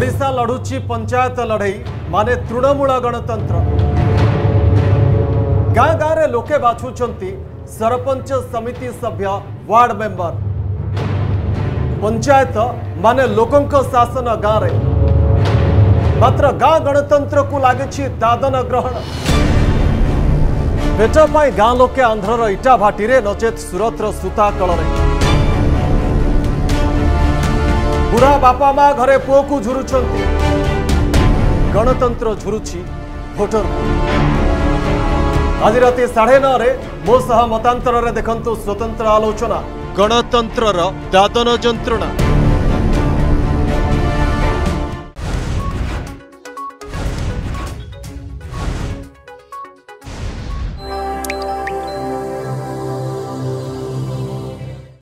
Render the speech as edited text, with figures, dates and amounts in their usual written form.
ओडिशा लड़ुची पंचायत लड़ई माने तृणमूल गणतंत्र। गाँ गाँव रे लोके बाछुचंती सरपंच समिति सभ्य वार्ड मेंबर। पंचायत माने लोकंक शासन गाँव रे मात्र गाँ गणतंत्र को लगी दादन ग्रहण। पेट पाई गाँ लोके आंध्रर इटा भाटी रे नचेत सुरतर सूता कल बुढ़ा बापा माँ घरे पुओ को झुरुचंती। गणतंत्र झुरुची भोटर। आज राति 9:30 मो सह मतांतर देखंतु स्वतंत्र आलोचना गणतंत्रर दादन जंत्रणा।